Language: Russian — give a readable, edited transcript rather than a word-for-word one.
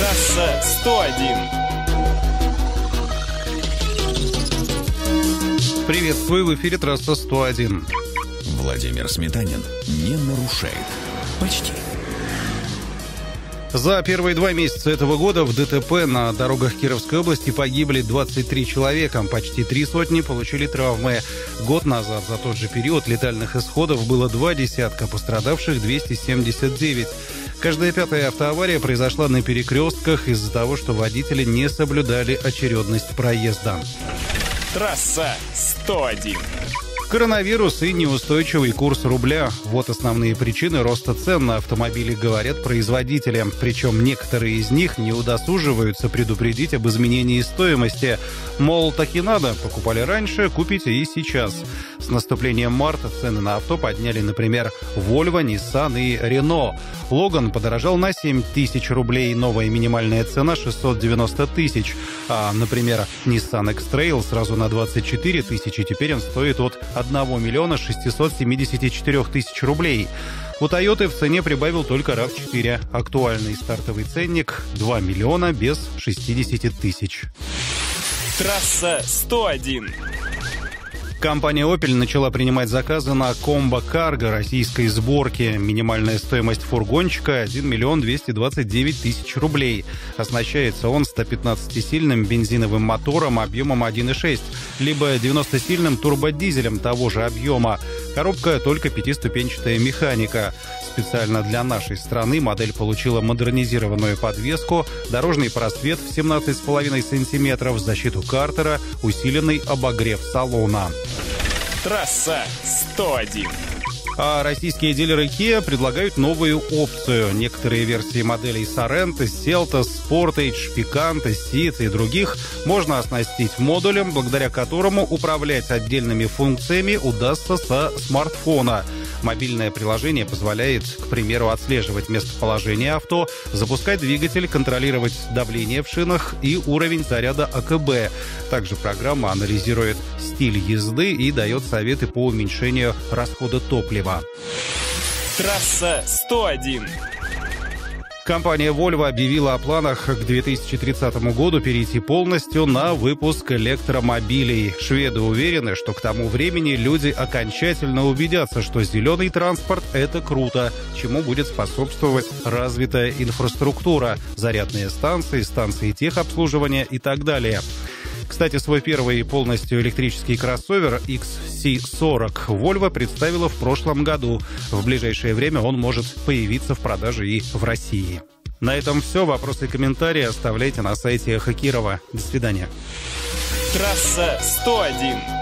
Трасса 101. Приветствую, в эфире трасса 101. Владимир Сметанин не нарушает. Почти. За первые 2 месяца этого года в ДТП на дорогах Кировской области погибли 23 человека. Почти 3 сотни получили травмы. Год назад за тот же период летальных исходов было 2 десятка, пострадавших 279. Каждая 5-я автоавария произошла на перекрестках из-за того, что водители не соблюдали очередность проезда. Трасса 101. Коронавирус и неустойчивый курс рубля – вот основные причины роста цен на автомобили, говорят производители. Причем некоторые из них не удосуживаются предупредить об изменении стоимости. Мол, так и надо, покупали раньше, купите и сейчас. С наступлением марта цены на авто подняли, например, Volvo, Nissan и Renault. Logan подорожал на 7 тысяч рублей, новая минимальная цена 690 тысяч. А, например, Nissan X-Trail сразу на 24 тысячи, теперь он стоит от 1 миллиона 674 тысяч рублей. У Toyota в цене прибавил только RAV4. Актуальный стартовый ценник 2 миллиона без 60 тысяч. Трасса 101. Компания Opel начала принимать заказы на Combo Cargo российской сборки. Минимальная стоимость фургончика 1 миллион 229 тысяч рублей. Оснащается он 115-сильным бензиновым мотором объемом 1,6, либо 90-сильным турбодизелем того же объема. Коробка только 5-ступенчатая механика. Специально для нашей страны модель получила модернизированную подвеску, дорожный просвет в 17,5 сантиметров, защиту картера, усиленный обогрев салона. Трасса 101. А российские дилеры Kia предлагают новую опцию. Некоторые версии моделей Sorento, Seltos, Sportage, Picanto, Ceed и других можно оснастить модулем, благодаря которому управлять отдельными функциями удастся со смартфона. Мобильное приложение позволяет, к примеру, отслеживать местоположение авто, запускать двигатель, контролировать давление в шинах и уровень заряда АКБ. Также программа анализирует стиль езды и дает советы по уменьшению расхода топлива. Трасса 101. Компания Volvo объявила о планах к 2030 году перейти полностью на выпуск электромобилей. Шведы уверены, что к тому времени люди окончательно убедятся, что зеленый транспорт – это круто, чему будет способствовать развитая инфраструктура, зарядные станции, станции техобслуживания и так далее. Кстати, свой первый полностью электрический кроссовер XC40 Volvo представила в прошлом году. В ближайшее время он может появиться в продаже и в России. На этом все. Вопросы и комментарии оставляйте на сайте Эхо Кирова. До свидания. Трасса 101.